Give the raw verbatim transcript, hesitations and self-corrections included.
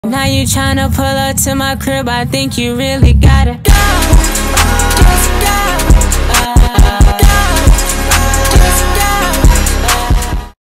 Now you tryna pull up to my crib, I think you really gotta go.